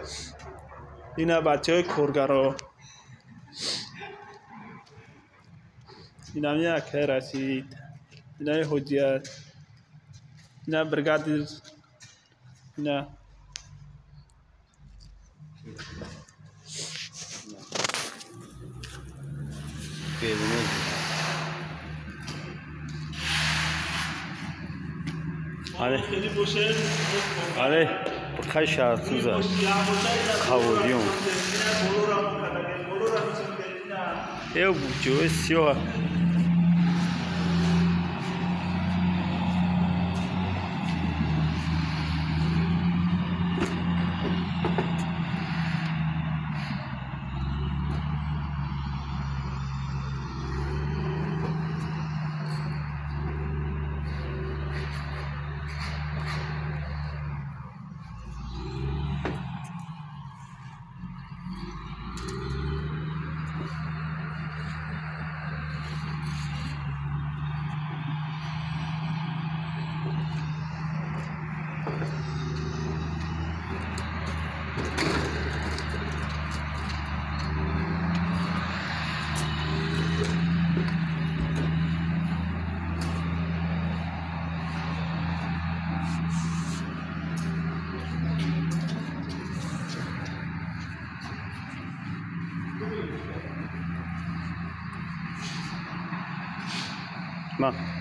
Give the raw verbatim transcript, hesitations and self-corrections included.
اینا بچه های کارگرا اینا هم یک رسید اینا حجیت اینا برگادیر اینا آره آره بخیر شرطوزه خوادیون یه بوجه سیاه ما